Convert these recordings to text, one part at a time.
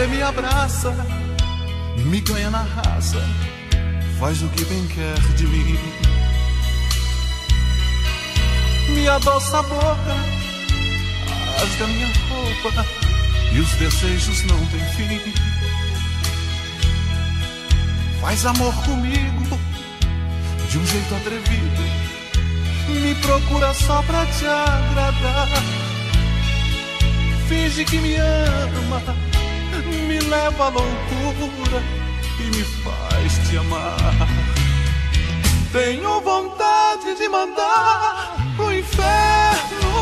Você me abraça, me ganha na raça, faz o que bem quer de mim. Me adoça a boca, rasga minha roupa, e os desejos não têm fim. Faz amor comigo de um jeito atrevido, me procura só pra te agradar. Finge que me ama, me leva à loucura e me faz te amar. Tenho vontade de mandar pro inferno,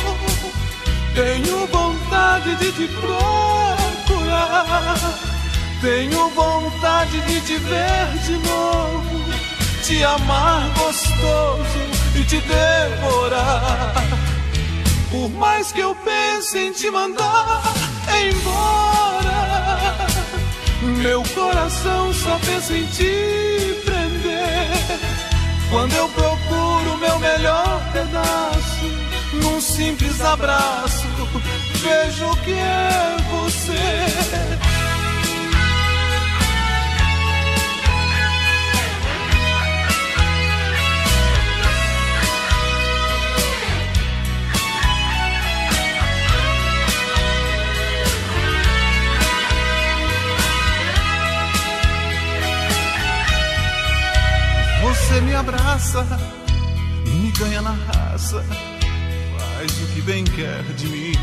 tenho vontade de te procurar, tenho vontade de te ver de novo, te amar gostoso e te devorar. Por mais que eu pense em te mandar embora, meu coração só pensa em te prender. Quando eu procuro meu melhor pedaço, num simples abraço, vejo que é você. Você me abraça, me ganha na raça, faz o que bem quer de mim.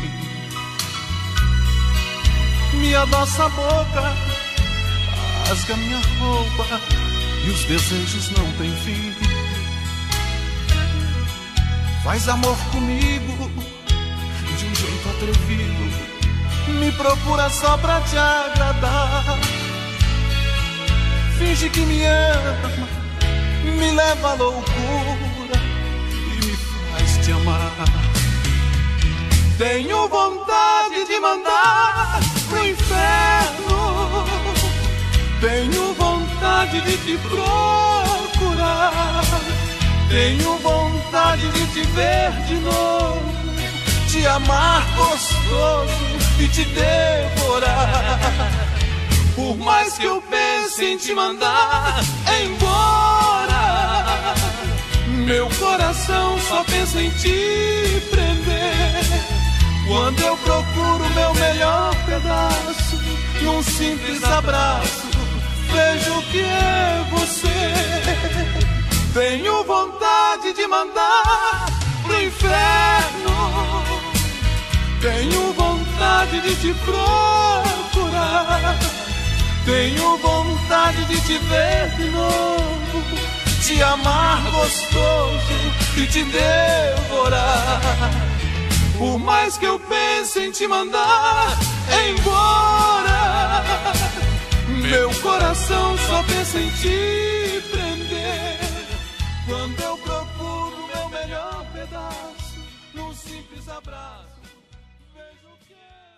Me adoça a boca, rasga minha roupa, e os desejos não têm fim. Faz amor comigo de um jeito atrevido, me procura só pra te agradar. Finge que me ama, me leva à loucura e me faz te amar. Tenho vontade de mandar pro inferno, tenho vontade de te procurar, tenho vontade de te ver de novo, te amar gostoso e te devorar. Por mais que eu pense em te mandar embora, meu coração só pensa em te prender. Quando eu procuro meu melhor pedaço, num simples abraço, vejo que é você. Tenho vontade de mandar pro inferno, tenho vontade de te procurar, tenho vontade de te ver de novo, te amar gostoso e te devorar. Por mais que eu pense em te mandar embora, meu coração só pensa em te prender. Quando eu procuro meu melhor pedaço, num simples abraço, vejo que é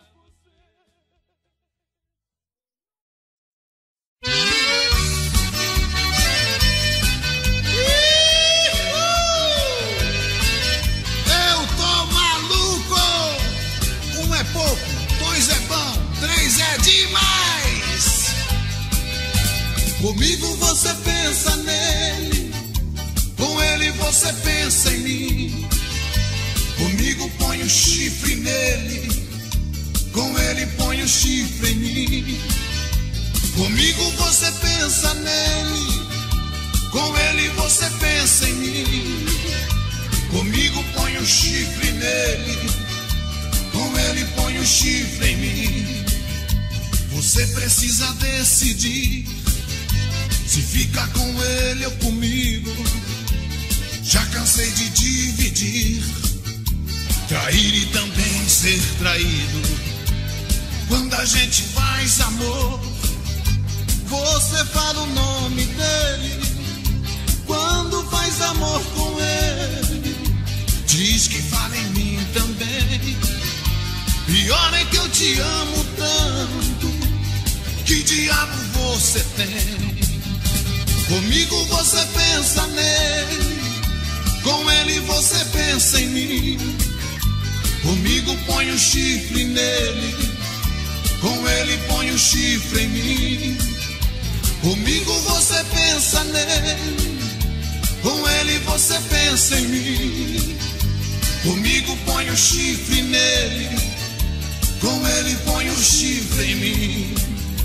Eu tô maluco! 1 é pouco, 2 é bom, 3 é demais! Comigo você pensa nele, com ele você pensa em mim. Comigo põe o chifre nele, com ele põe o chifre em mim. Comigo você pensa nele, com ele você pensa em mim. Comigo põe o chifre nele, com ele põe o chifre em mim. Você precisa decidir se fica com ele ou comigo. Já cansei de dividir, trair e também ser traído. Quando a gente faz amor, você fala o nome dele. Quando faz amor com ele, diz que fala em mim também. Pior é que eu te amo tanto, que diabo você tem? Comigo você pensa nele, com ele você pensa em mim. Comigo põe o chifre nele, com ele põe o chifre em mim. Comigo você pensa nele, com ele você pensa em mim. Comigo põe o chifre nele, com ele põe o chifre em mim.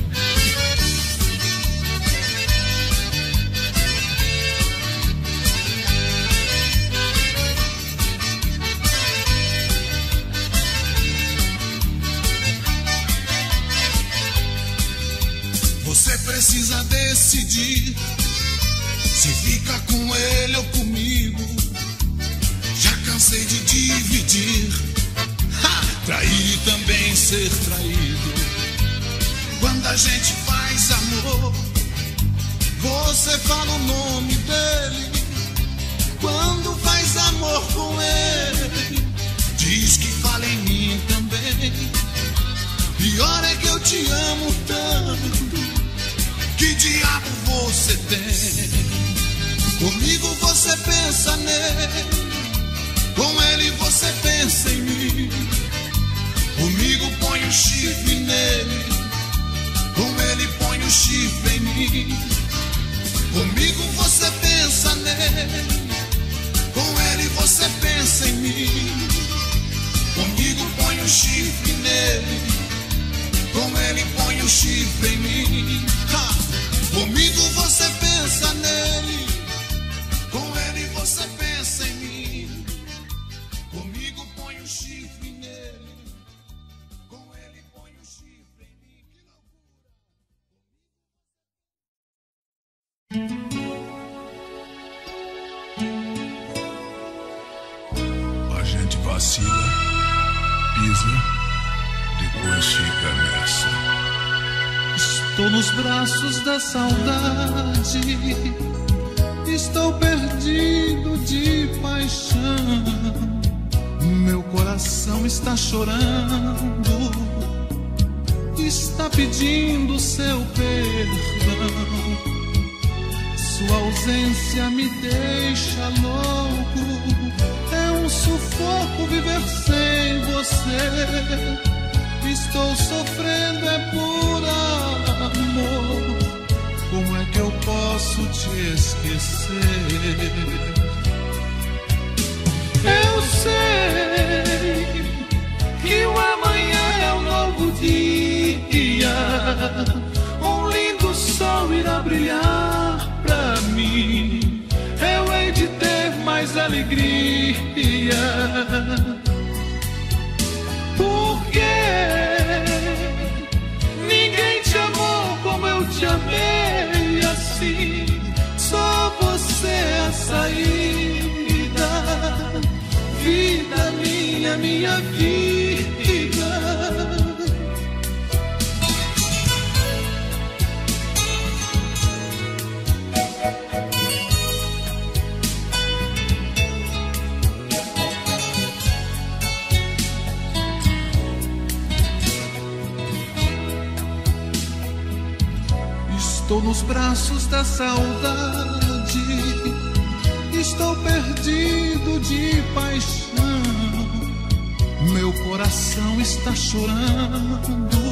Você precisa decidir se fica com ele ou comigo. Já cansei de dividir, trair e também ser traído. Quando a gente faz amor, você fala o nome dele. Quando faz amor com ele, diz que fala em mim também. Pior é que eu te amo tanto, que diabo você tem? Comigo você pensa nele, com ele você pensa em mim. Comigo põe o chifre nele, com ele põe o chifre em mim. Comigo você pensa nele, com ele você pensa em mim. Comigo põe o chifre nele, com ele põe o chifre em mim. Comigo você pensa nele, com ele você pensa em mim. Comigo põe o chifre nele, com ele põe o chifre em mim. Que loucura! A gente vacila, pisa, depois fica nessa. Estou nos braços da saudade, estou perdido de paixão. Meu coração está chorando, está pedindo seu perdão. Sua ausência me deixa louco, é um sufoco viver sem você. Estou sofrendo, é por amor. Como é que eu posso te esquecer? Eu sei que o amanhã é um novo dia, um lindo sol irá brilhar pra mim. Eu hei de ter mais alegria. Porque ninguém te amou como eu te amei assim. Só você é a saída, vida minha, minha vida. Estou nos braços da saudade, estou perdido de paixão. Meu coração está chorando,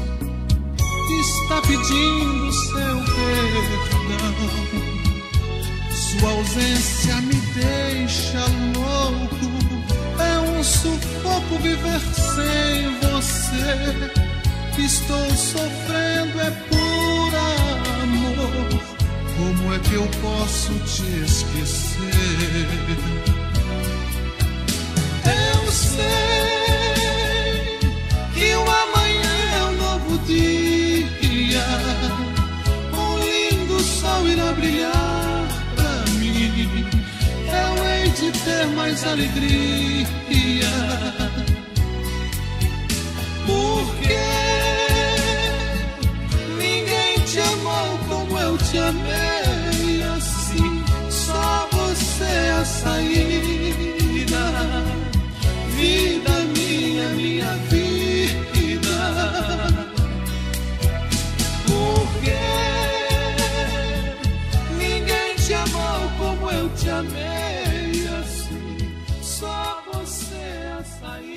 está pedindo seu perdão. Sua ausência me deixa louco, é um sufoco viver sem você. Estou sofrendo, é por amor. Como é que eu posso te esquecer? Eu sei que o amanhã é um novo dia, um lindo sol irá brilhar pra mim. Eu hei de ter mais alegria. Porque ninguém te amou como eu te amei assim. Só você é a saída, vida minha, minha vida. Porque ninguém te amou como eu te amei assim. Só você é a saída.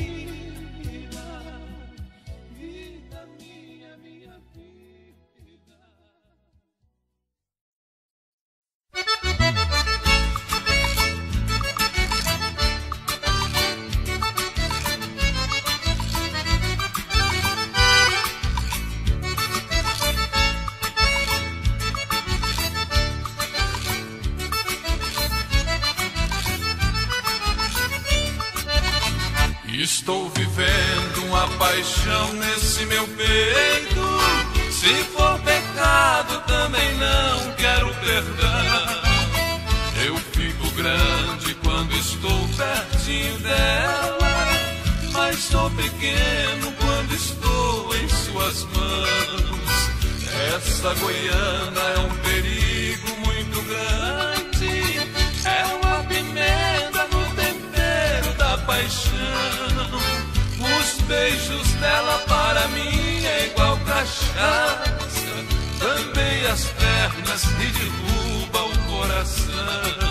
Estou vivendo uma paixão nesse meu peito. Se for pecado também não quero perdão. Eu fico grande quando estou pertinho dela, mas sou pequeno quando estou em suas mãos. Essa goiana é um perigo muito grande, é uma pimenta no tempero da paixão. Os beijos dela para mim é igual cachaça, também as pernas me derruba o coração.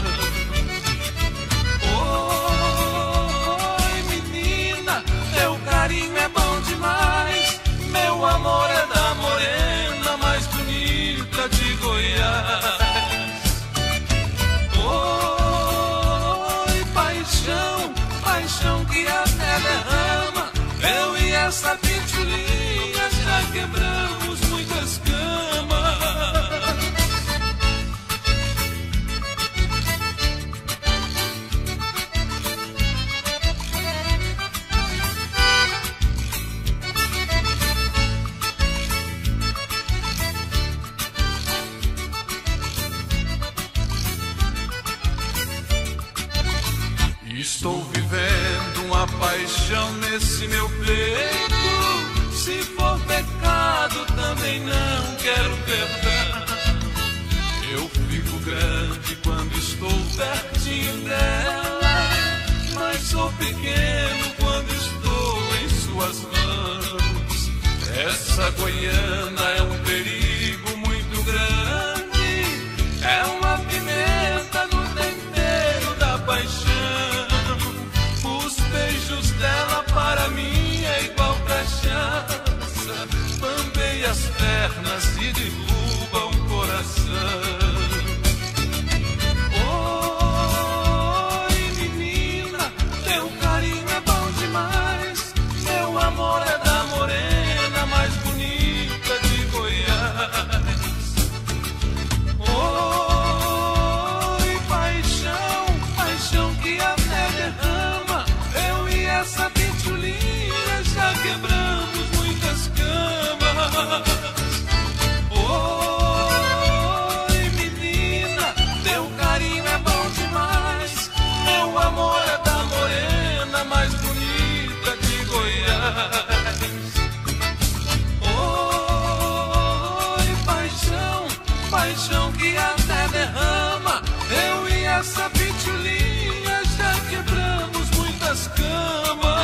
Oi menina, teu carinho é bom demais, meu amor é da morena mais bonita de Goiás. Oi paixão, paixão que até derrama, eu e essa pitulinha já quebramos muitas camas. Estou vivendo uma paixão nesse meu peito. Se for pecado também não quero perdão. Eu fico grande quando estou pertinho dela, mas sou pequeno quando estou em suas mãos. Essa goiana é um perigo muito grande, é uma pimenta no tempero da paixão. Os beijos dela para mim é igual cachaça, também as pernas se derrubam o coração. Oi menina, teu carinho é bom demais, meu amor é da morena mais bonita de Goiás. Oi paixão, paixão que até derrama, eu e essa pitulinha já quebramos muitas camas. Oi menina, teu carinho é bom demais, meu amor é da morena mais bonita de Goiás. Oi paixão, paixão que até derrama, eu e essa pitulinha já quebramos muitas camas.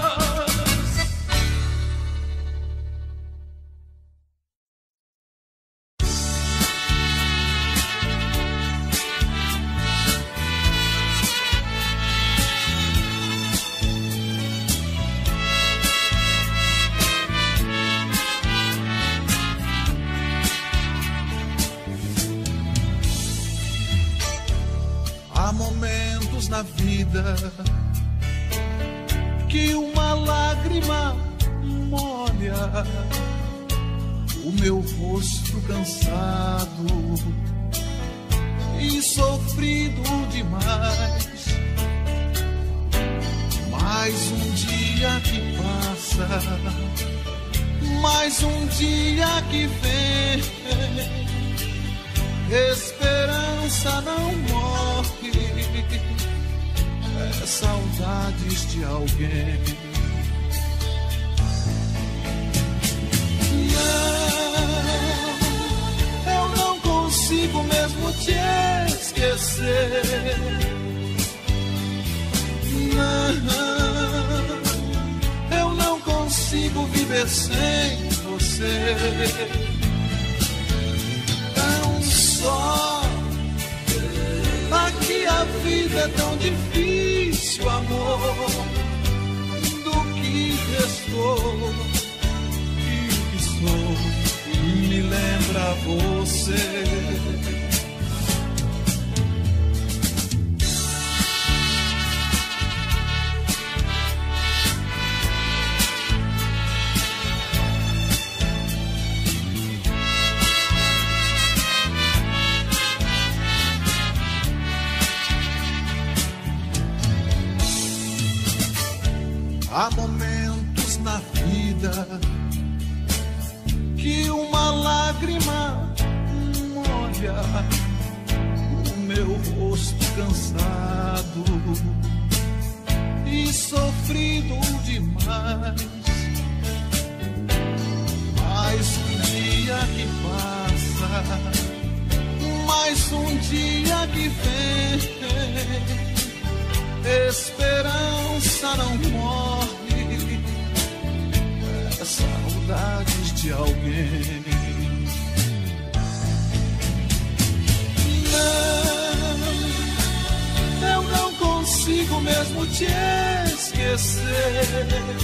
Há momentos na vida que uma lágrima molha o meu rosto cansado e sofrido demais. Mais um dia que passa, mais um dia que vem, esperança não morre, é saudades de alguém. Não, eu não consigo mesmo te esquecer. Não, eu não consigo viver sem você. Só aqui a vida é tão difícil, amor. Do que restou e o que sou me lembra você. Há momentos na vida que uma lágrima molha o meu rosto cansado e sofrido demais. Mais um dia que passa, mais um dia que vem. Esperança não morre, é saudades de alguém. Não, eu não consigo mesmo te esquecer.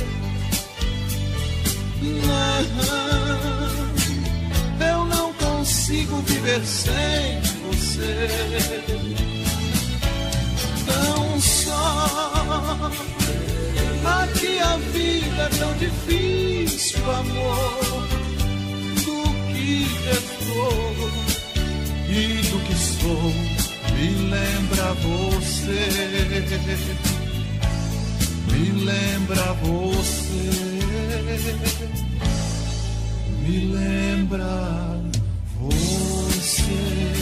Não, eu não consigo viver sem você. Não só aqui a vida é tão difícil, amor. Do que estou e do que sou, me lembra você. Me lembra você. Me lembra você.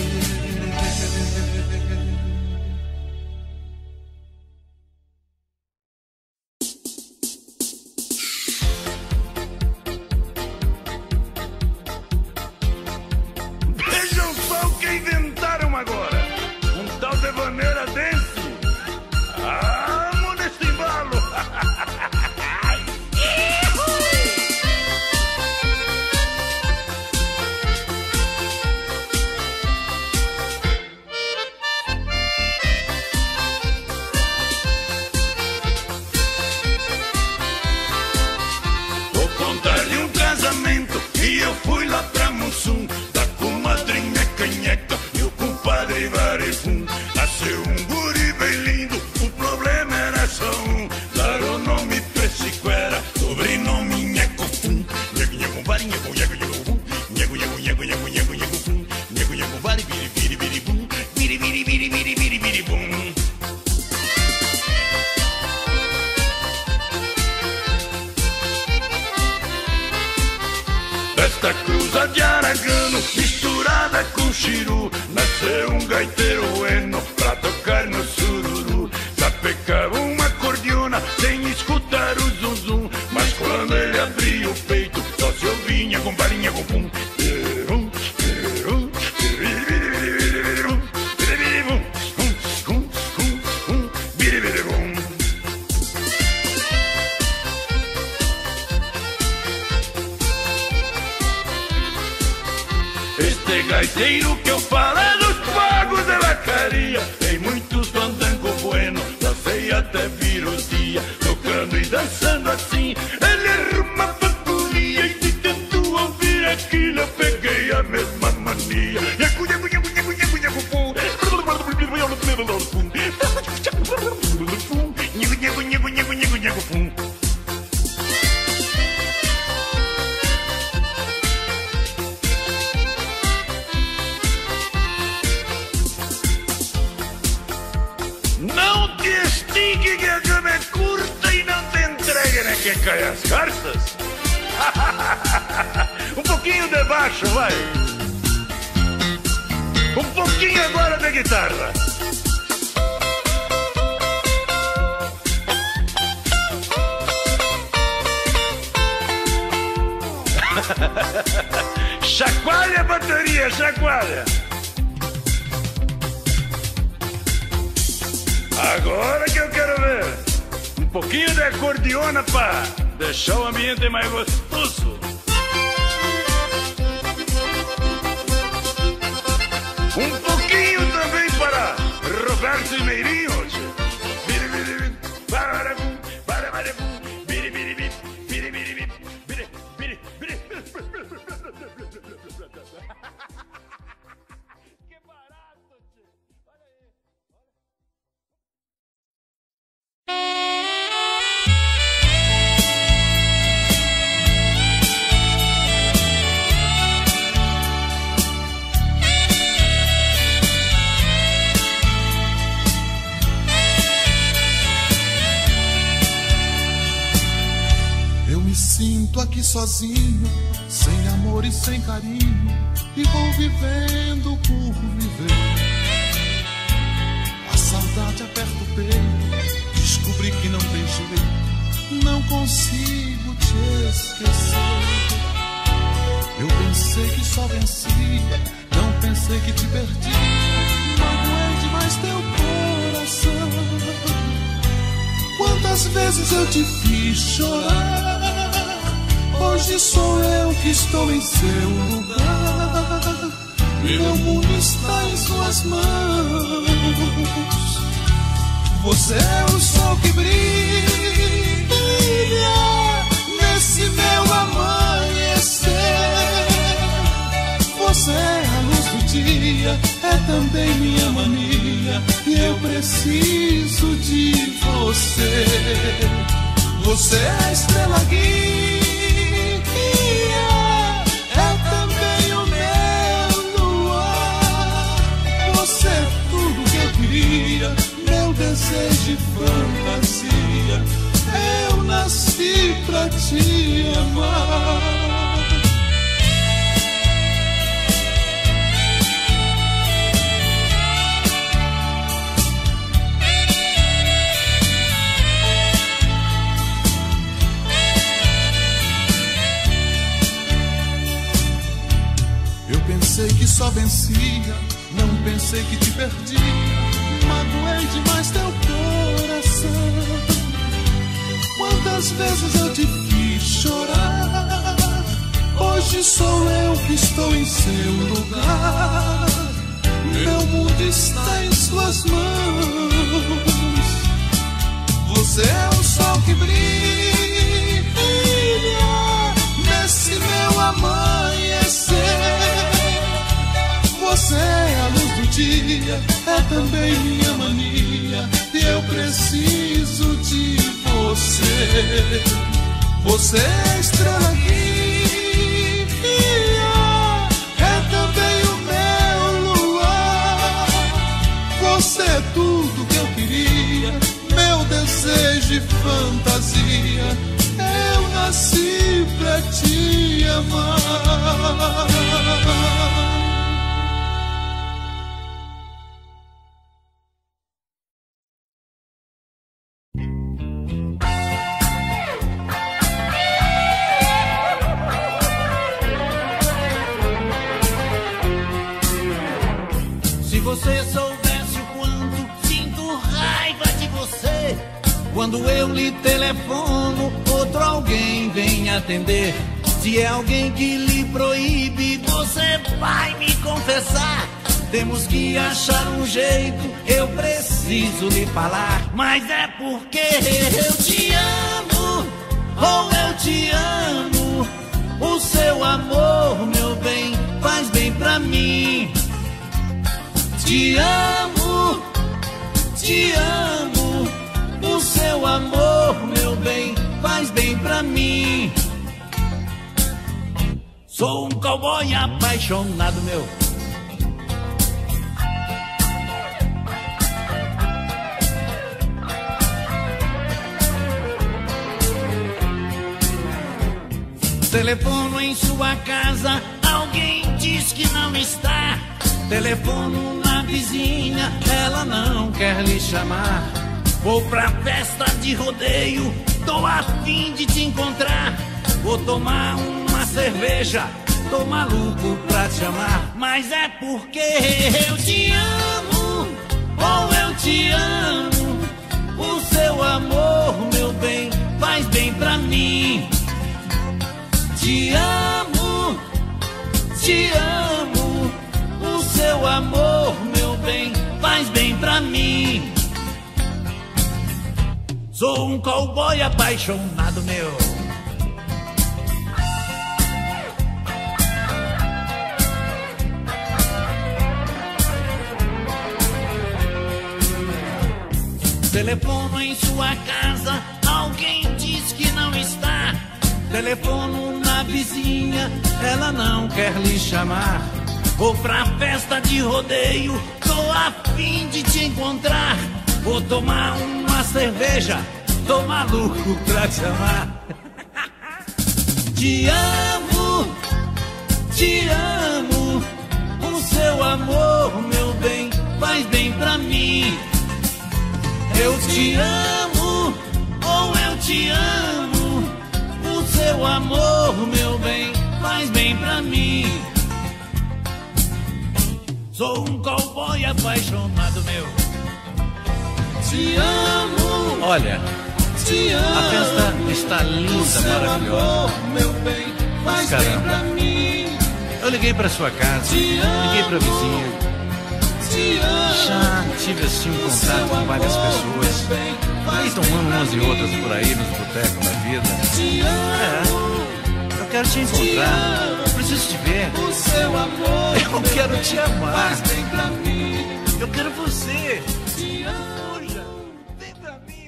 gaiteiro que eu falo é dos pagos de vacaria. Tem muitos fandango bueno, dancei até vir o dia, tocando e dançando assim. Ele arruma fanfonia e de tanto ouvir aquilo eu peguei a mesma mania. Não te estigue que a cama é curta e não te entregue, né, que cai as cartas. Um pouquinho de baixo, vai. Um pouquinho agora de guitarra. Chacoalha a bateria, chacoalha. Agora que eu quero ver um pouquinho de acordeona pra deixar o ambiente mais gostoso. Um pouquinho também para Roberto e Meirinho. Tô aqui sozinho, sem amor e sem carinho, e vou vivendo por viver. A saudade aperta o peito, descobri que não tem jeito, não consigo te esquecer. Eu pensei que só vencia, não pensei que te perdi, magoei demais teu coração. Quantas vezes eu te fiz chorar, hoje sou eu que estou em seu lugar. Meu mundo está em suas mãos. Você é o sol que brilha nesse meu amanhecer. Você é a luz do dia, é também minha mania, e eu preciso de você. Você é a estrela guia, é também o meu luar. Você é tudo que eu queria, meu desejo e fantasia. Eu nasci pra te amar. Pensei que só vencia, não pensei que te perdi, magoei demais teu coração. Quantas vezes eu te fiz chorar, hoje sou eu que estou em seu lugar. Meu mundo está em suas mãos. Você é o sol que brilha nesse meu amanhecer. Você é a luz do dia, é também minha mania, e eu preciso de você. Você é a estrela guia, é também o meu luar. Você é tudo que eu queria, meu desejo e fantasia. Eu nasci pra te amar. Quando eu lhe telefono, outro alguém vem atender. Se é alguém que lhe proíbe, você vai me confessar. Temos que achar um jeito, eu preciso lhe falar. Mas é porque eu te amo, ou eu te amo. O seu amor, meu bem, faz bem pra mim. Te amo, te amo. O seu amor, meu bem, faz bem pra mim. Sou um cowboy apaixonado, meu. Telefono em sua casa, alguém diz que não está. Telefono na vizinha, ela não quer lhe chamar. Vou pra festa de rodeio, tô a fim de te encontrar. Vou tomar uma cerveja, tô maluco pra te amar. Mas é porque eu te amo, ou eu te amo. O seu amor, meu bem, faz bem pra mim. Te amo, te amo. O seu amor, meu bem, faz bem pra mim. Sou um cowboy apaixonado, meu. Telefono em sua casa, alguém diz que não está. Telefono na vizinha, ela não quer lhe chamar. Vou pra festa de rodeio, tô a fim de te encontrar. Vou tomar uma cerveja, tô maluco pra te amar. Te amo, te amo. O seu amor, meu bem, faz bem pra mim. Eu te amo, oh eu te amo. O seu amor, meu bem, faz bem pra mim. Sou um cowboy apaixonado, meu. Te amo. Olha, te amo. A festa está linda, maravilhosa. Meu bem, mas caramba, eu liguei pra sua casa, liguei pra vizinha. Já tive assim um contato com várias pessoas. Eles estão amando umas e outras por aí nos botecos da vida. Eu quero te encontrar, eu preciso te ver. Eu quero te amar. Eu quero você. Poxa, vem pra mim.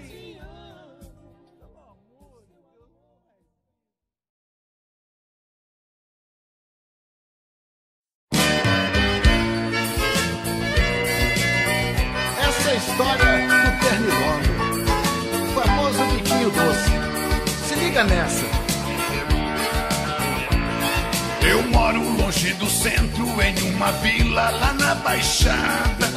Essa é a história do Pernilongo, o famoso biquinho doce. Se liga nessa. Eu moro longe do centro, em uma vila lá na Baixada.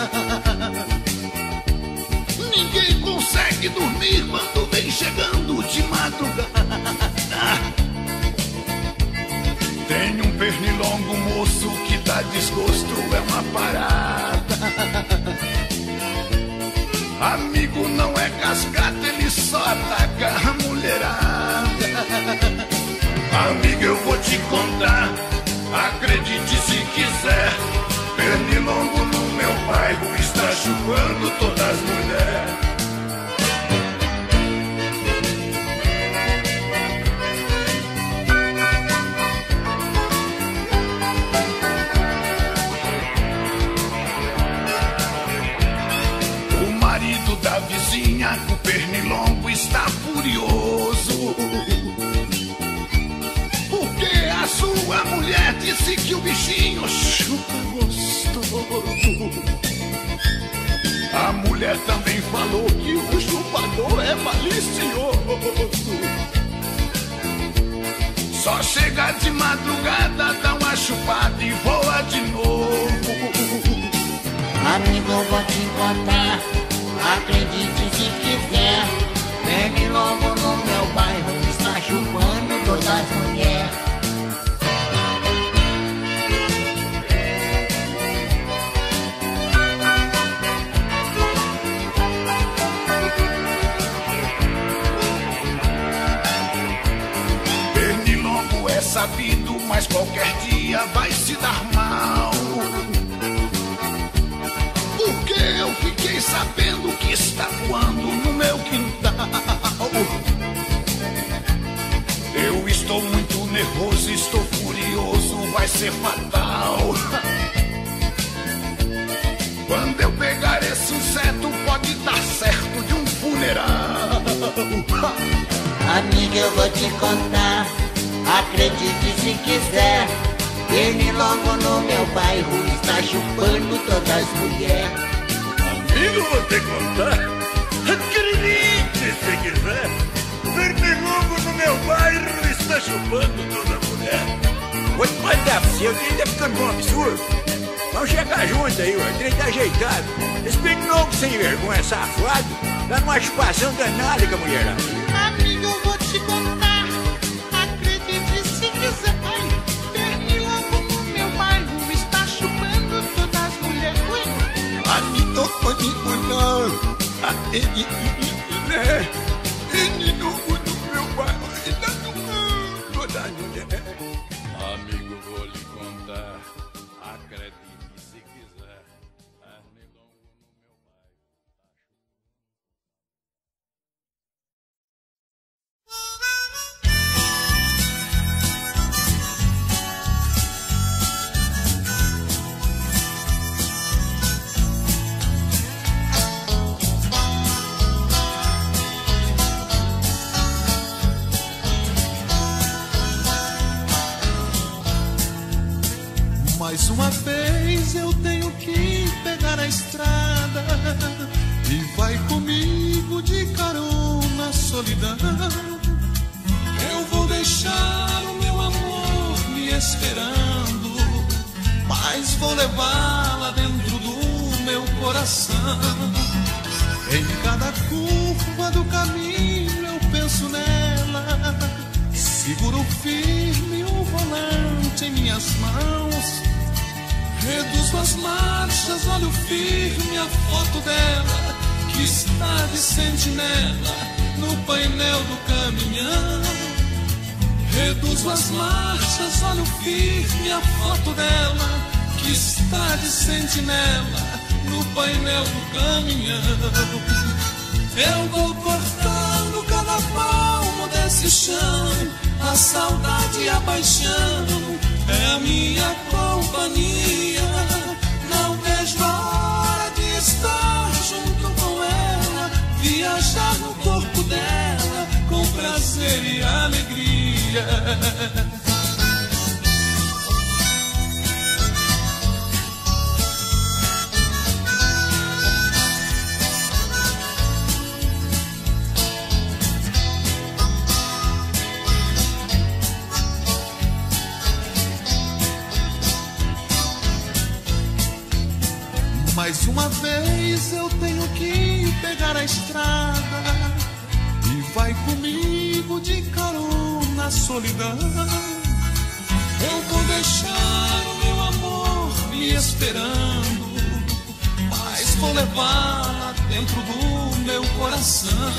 Ninguém consegue dormir quando vem chegando de madrugada. Tem um pernilongo moço que dá desgosto, é uma parada. Amigo não é cascata, ele só ataca a mulherada. Amigo, eu vou te contar, acredite se quiser. Pernilongo no meu bairro está chupando todas as mulheres. O marido da vizinha, o pernilongo está furioso, porque a sua mulher disse que o bichinho chupa gostoso. A mulher também falou que o chupador é malicioso. Só chega de madrugada, dá uma chupada e voa de novo. Amigo, eu vou te contar, acredite se quiser. Pernilongo no meu bairro está chupando todas as mulheres. Pernilongo é sabido, mas qualquer dia vai se dar mal. Porque eu fiquei sabendo que está voando no meu quintal. Eu estou muito nervoso, estou furioso, vai ser fatal. Quando eu pegar esse inseto, pode dar certo de um funeral. Amiga, eu vou te contar, acredite se quiser. Pernilongo no meu bairro está chupando todas as mulheres. Amigo, vou te contar, acredite se quiser. Pernilongo no meu bairro está chupando toda mulher. Pode mandar pra você, o trem tá ficando um absurdo. Vamos chegar junto aí, o trem tá ajeitado. Esse pernilongo sem vergonha, safado, tá numa chupação danada com a mulherada. Amigo, eu vou te contar, acredite se quiser. Pernilongo no meu bairro está chupando todas as mulheres. Amigo, eu vou te contar, pernilongo no meu bairro está chupando todas as mulheres. Amigo, vou lhe contar, acredite se quiser. Pernilongo no meu bairro. Mais uma vez eu tenho que pegar a estrada e vai comigo de carona a solidão. Eu vou deixar o meu vou levá-la dentro do meu coração. Em cada curva do caminho eu penso nela, seguro firme o volante em minhas mãos, reduzo as marchas, olho firme a foto dela, que está de sentinela no painel do caminhão. Reduzo as marchas, olho firme a foto dela, que está de sentinela no painel do caminhão. Eu vou cortando cada palmo desse chão, a saudade e a paixão é a minha companhia. Não vejo a hora de estar junto com ela, viajar no corpo dela com prazer e alegria. Mais uma vez eu tenho que pegar a estrada, e vai comigo de carona a solidão. Eu vou deixar o meu amor me esperando, mas vou levá-la dentro do meu coração.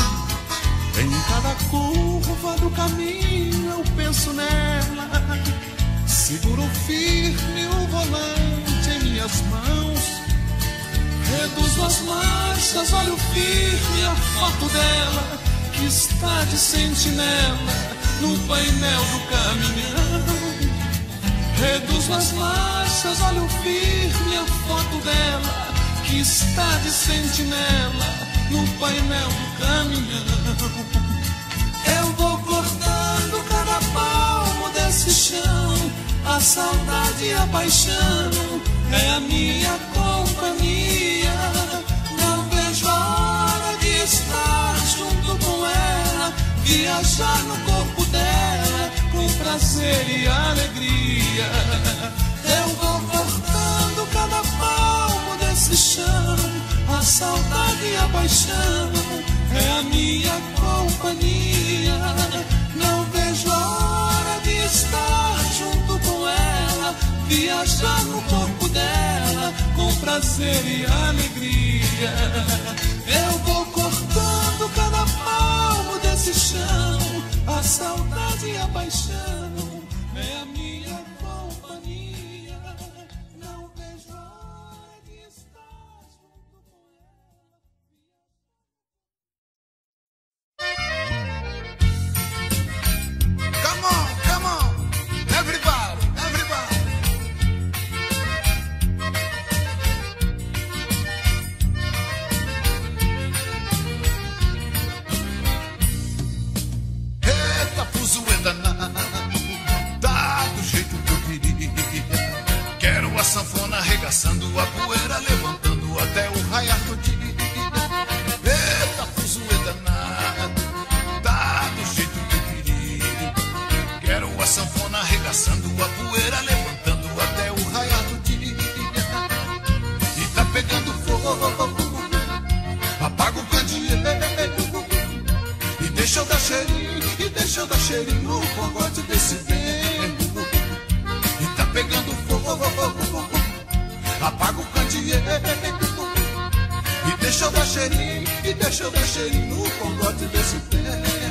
Em cada curva do caminho eu penso nela, seguro firme o volante em minhas mãos, reduzo as marchas, olho firme a foto dela, que está de sentinela no painel do caminhão. Reduzo as marchas, olho firme a foto dela, que está de sentinela no painel do caminhão. Eu vou cortando cada palmo desse chão, a saudade e a paixão é a minha companhia. Não vejo a hora de estar junto com ela, viajar no corpo dela com prazer e alegria. Eu vou cortando cada palmo desse chão, a saudade e a paixão é a minha companhia. Não vejo a hora de estar junto com ela, viajar no corpo dela com prazer e alegria. Eu vou cortando cada palmo desse chão, a saudade e a paixão é a minha companhia. Não vejo a hora de estar junto com ela. Come on, come on, everybody, everybody. Eita, fuzuê danado, tá do jeito que eu queria. Quero a sanfona arregaçando a poeira, levantando até o raiar do dia. Eita, fuzuê danado, tá do jeito que eu queria. Quero a sanfona arregaçando a poeira, levantando até o raiar do dia. E tá pegando fogo, apaga o candeeiro, e deixa eu dar cheirinho, e deixa eu dar cheirinho no cangote desse vento. E tá pegando fogo, apaga o candeeiro, e deixa eu dar cheirinho, e deixa eu dar cheirinho no cangote desse vento.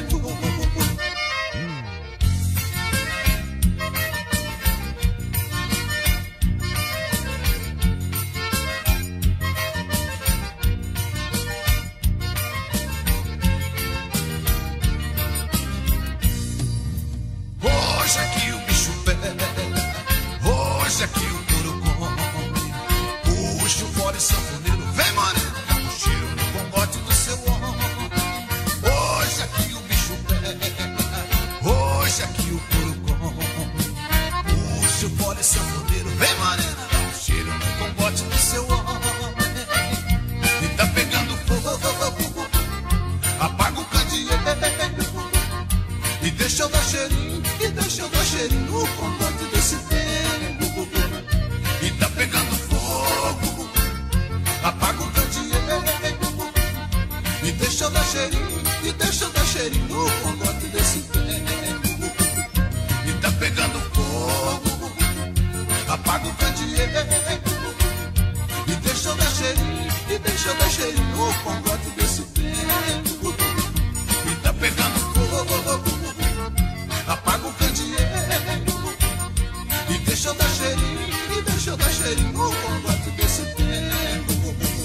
Hoje aqui o bicho pega, hoje aqui o couro come. Puxa o fora e sanfoneiro, vem morena, dá um cheiro no cangote do seu homem. Hoje aqui o bicho pega, hoje aqui o couro come. Puxa o fora e sanfoneiro, vem morena, dá um cheiro no cangote do seu homem. E tá pegando fogo, apaga o candeeiro, e deixa eu dar cheirinho, e deixa eu dar cheirinho no cangote desse tempo. E tá cheirinho no cangote desse tempo. E tá pegando fogo, apaga o candeeiro. E deixa eu dar cheirinho, e deixa eu dar cheirinho no cangote desse tempo. E tá pegando fogo, apaga o candeeiro. E deixa eu dar cheirinho, e deixa eu dar cheirinho no cangote desse tempo.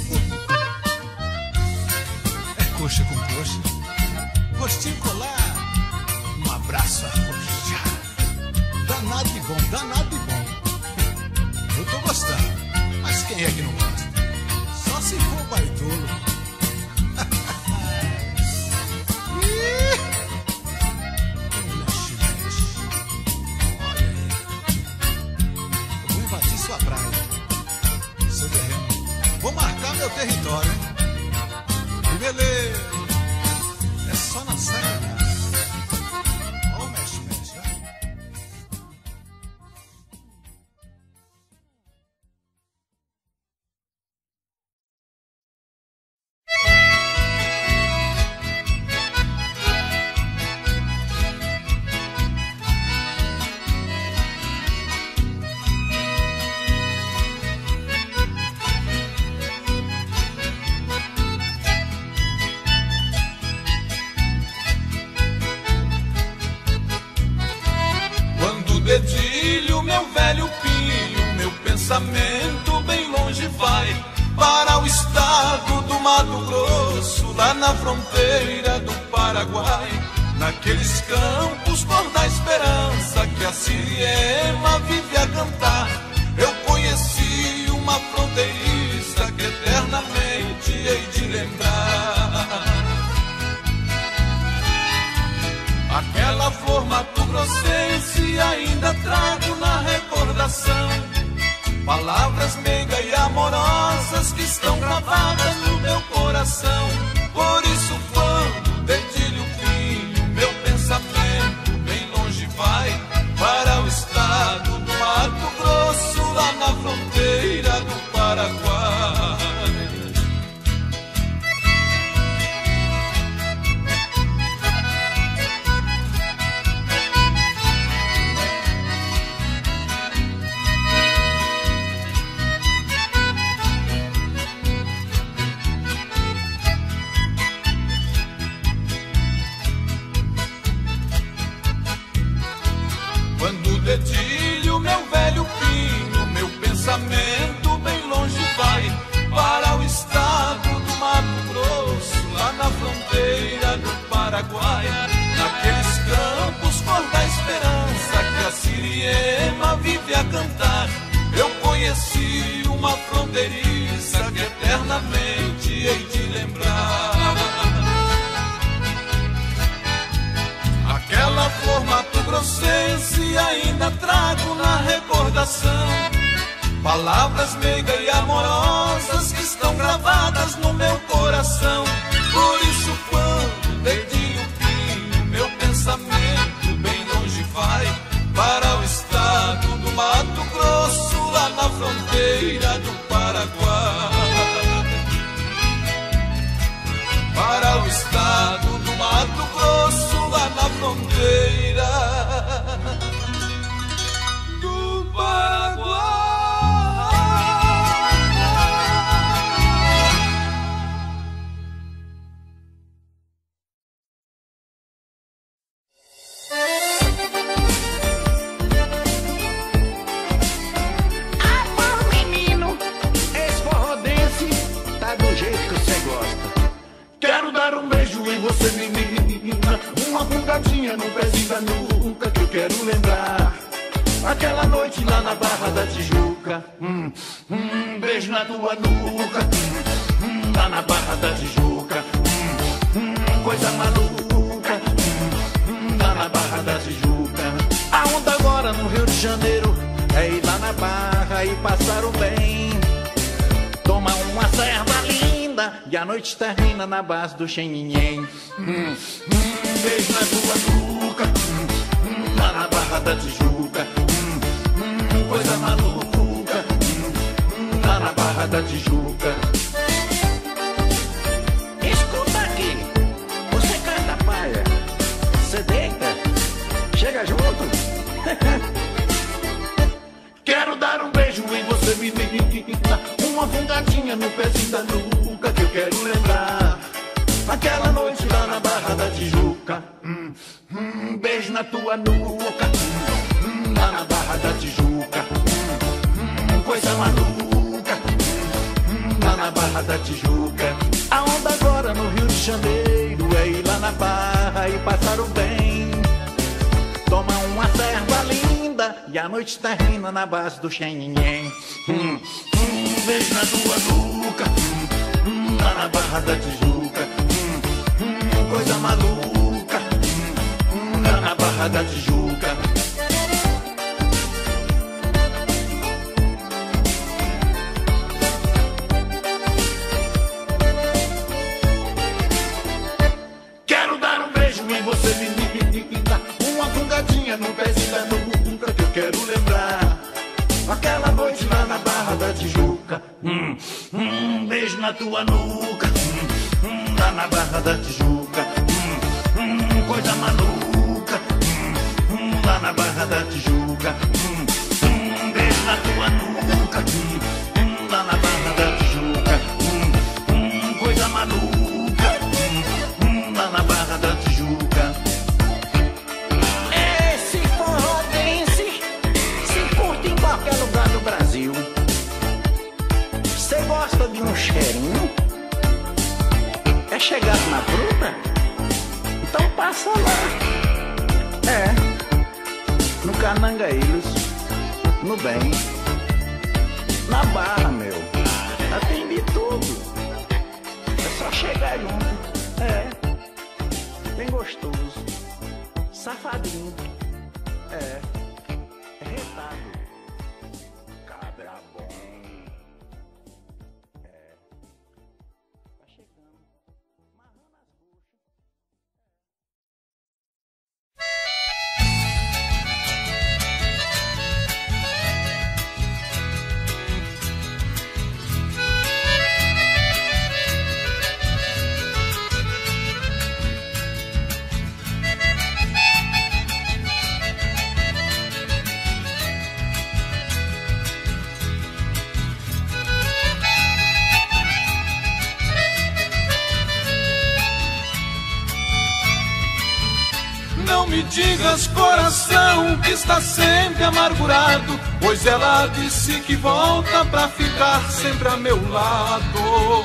É coxa com coxa, rostinho colar, um abraço arrochado. Danado de bom, danado de bom. Eu tô gostando, mas quem é que não gosta? Só se for baitolo. Mexe, mexe. Olha aí. Eu vou invadir sua praia, seu terreno. Vou marcar meu território, hein? E beleza. É só na saia. Ó o mexe, mexe, ó. Dedilho, meu velho pinho, meu pensamento bem longe vai para o estado do Mato Grosso, lá na fronteira do Paraguai. Naqueles campos cor da esperança que a siriema vive a cantar, eu conheci uma fronteiriça que eternamente hei de lembrar. Aquela flor mato-grossense ainda trago na recordação, palavras meigas e amorosas que estão gravadas no meu coração. Por isso quando dedilho o pinho, meu pensamento bem longe vai para o estado do Mato Grosso, lá na fronteira do Paraguai. Dedilho, meu velho pinho, meu pensamento bem longe vai para o estado do Mato Grosso, lá na fronteira do Paraguai. Naqueles campos cor da esperança que a siriema vive a cantar, eu conheci uma fronteiriça que eternamente hei de lembrar. Aquela flor mato-grossense ainda trago na recordação, palavras meigas e amorosas que estão gravadas no meu coração. Por isso quando dedilho o pinho, meu pensamento bem longe vai para o estado do Mato Grosso, lá na fronteira do Paraguai. Para o estado do Mato Grosso, lá na fronteira do Paraguai. Amor, menino, esse forrodense tá do jeito que você gosta. Quero dar um beijo em você, menina, uma bugadinha no pezinho da nuca que eu quero lembrar. Aquela noite lá na Barra da Tijuca, beijo na tua nuca, lá na Barra da Tijuca, coisa maluca, lá na Barra da Tijuca. A onda agora no Rio de Janeiro é ir lá na Barra e passar o bem, tomar uma serva linda e a noite termina na base do Xenhinhen. Beijo na tua nuca, lá na Barra da Tijuca, coisa maluca, lá na Barra da Tijuca. Escuta aqui, você canta paia. Barra da Tijuca. Beijo na tua nuca. Lá na Barra da Tijuca. Coisa maluca. Lá na Barra da Tijuca. A onda agora no Rio de Janeiro é ir lá na Barra e passar o bem. Toma uma serva linda e a noite termina na base do xenhen. Beijo na tua nuca. Lá na Barra da Tijuca. Coisa maluca. Lá na Barra da Tijuca. Quero dar um beijo em você, menina. Uma fungadinha no pezinho da nuca que eu quero lembrar. Aquela noite lá na Barra da Tijuca. Beijo na tua nuca. Lá na Barra da Tijuca. Coisa maluca. Lá na Barra da Tijuca. Beijo na tua nuca. Lá na Barra da Tijuca. Coisa maluca. Lá na Barra da Tijuca. Esse forrodense se curte em qualquer lugar do Brasil. Você gosta de um cheirinho? É chegado na fruta? Então passa lá. No Canangaílos, no Bem, na Barra, meu. Tem de tudo. É só chegar junto. Bem gostoso. Safadinho. Retado. Cabra bom. Tá chegando. Marrando as buchas. Não me digas, coração, que está sempre amargurado, pois ela disse que volta pra ficar sempre a meu lado.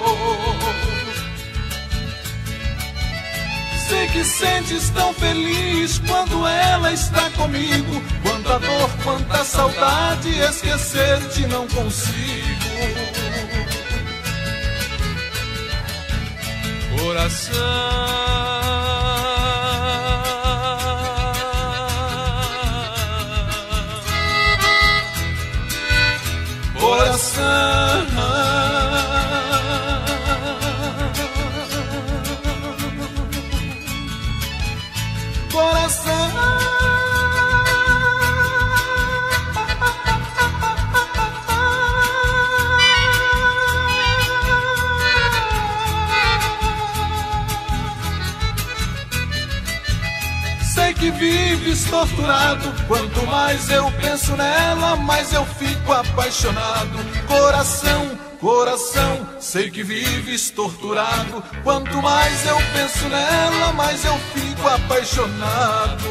Sei que sentes tão feliz quando ela está comigo. Quanta dor, quanta saudade, esquecer-te não consigo. Sei que vives torturado, quanto mais eu penso nela, mais eu fico apaixonado. Coração, coração, sei que vives torturado, quanto mais eu penso nela, mais eu fico apaixonado.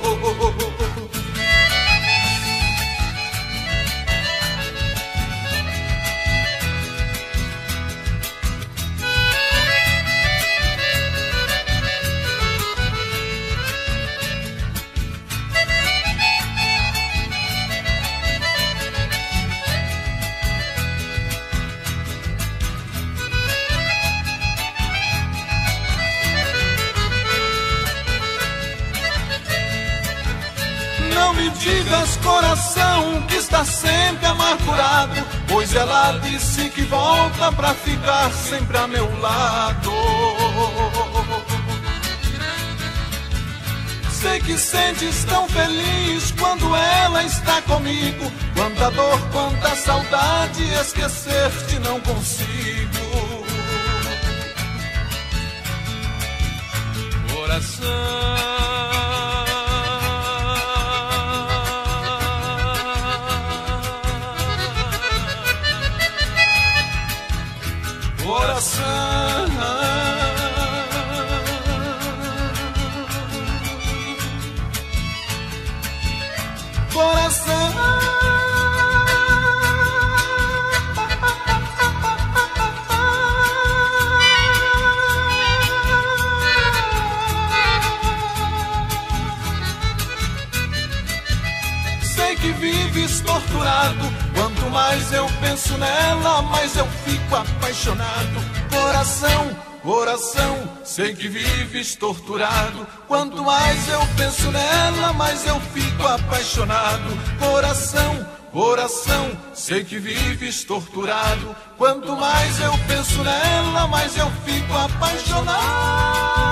Não me digas, coração, que está sempre amargurado, pois ela disse que volta pra ficar sempre a meu lado. Sei que sentes tão feliz quando ela está comigo. Quanta dor, quanta saudade, esquecer-te não consigo. Coração, que vives torturado. Quanto mais eu penso nela, mais eu fico apaixonado. Coração, coração, sei que vives torturado. Quanto mais eu penso nela, mais eu fico apaixonado. Coração, coração, sei que vives torturado. Quanto mais eu penso nela, mais eu fico apaixonado.